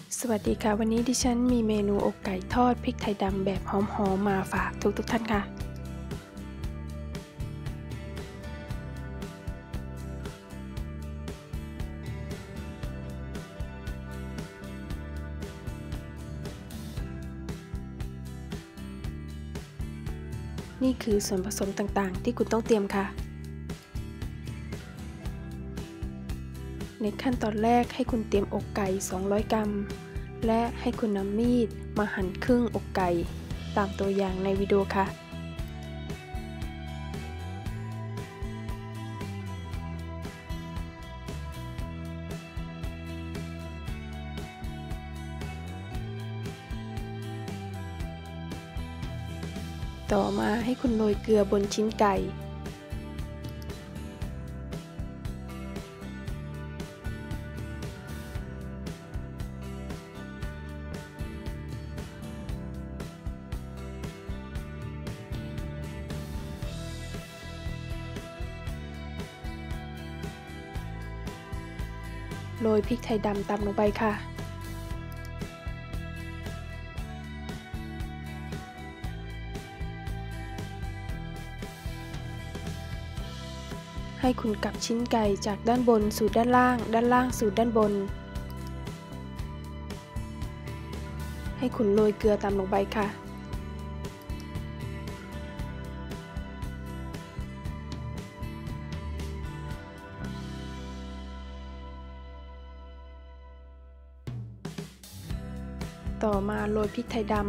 สวัสดีค่ะวันนี้ดิฉันมีเมนูอกไก่ทอดพริกไทยดำแบบหอมๆมาฝากทุกท่านค่ะนี่คือส่วนผสมต่างๆที่คุณต้องเตรียมค่ะในขั้นตอนแรกให้คุณเตรียมอกไก่200 กรัมและให้คุณนำมีดมาหั่นครึ่งอกไก่ตามตัวอย่างในวิดีโอค่ะต่อมาให้คุณโรยเกลือบนชิ้นไก่โรยพริกไทยดำตามลงไปค่ะให้คุณกลับชิ้นไก่จากด้านบนสู่ด้านล่างด้านล่างสู่ด้านบนให้คุณโรยเกลือตามลงไปค่ะต่อมาโรยพริกไทยดำ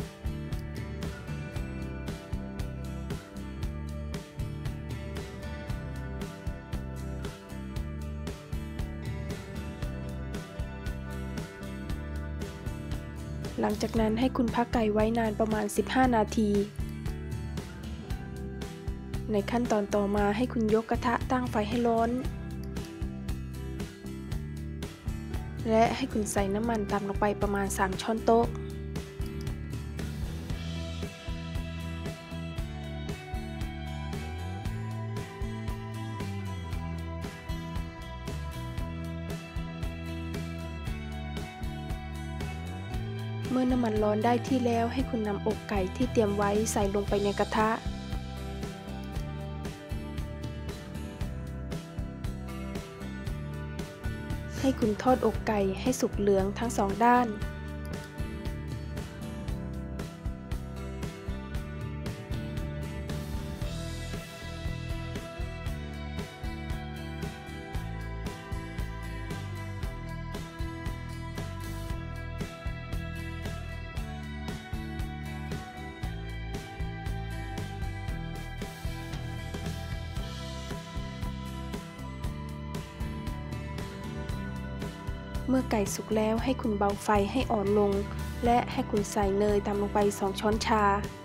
หลังจากนั้นให้คุณพักไก่ไว้นานประมาณ15 นาทีในขั้นตอนต่อมาให้คุณยกกระทะตั้งไฟให้ร้อนและให้คุณใส่น้ำมันตามลงไปประมาณ3 ช้อนโต๊ะเมื่อน้ำมันร้อนได้ที่แล้วให้คุณนำอกไก่ที่เตรียมไว้ใส่ลงไปในกระทะให้คุณทอดอกไก่ให้สุกเหลืองทั้ง2 ด้านเมื่อไก่สุกแล้วให้คุณเบาไฟให้อ่อนลงและให้คุณใส่เนยตามลงไป2 ช้อนชา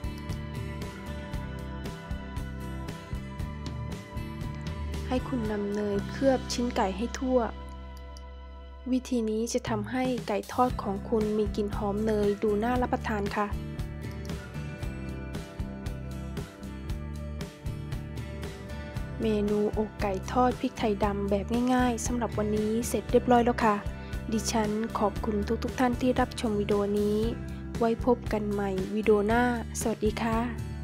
ให้คุณนำเนยเคลือบชิ้นไก่ให้ทั่ววิธีนี้จะทำให้ไก่ทอดของคุณมีกลิ่นหอมเนยดูน่ารับประทานค่ะเมนูอกไก่ทอดพริกไทยดำแบบง่ายๆสำหรับวันนี้เสร็จเรียบร้อยแล้วค่ะดิฉันขอบคุณทุกท่านที่รับชมวิดีโอนี้ไว้พบกันใหม่วิดีโอหน้าสวัสดีค่ะ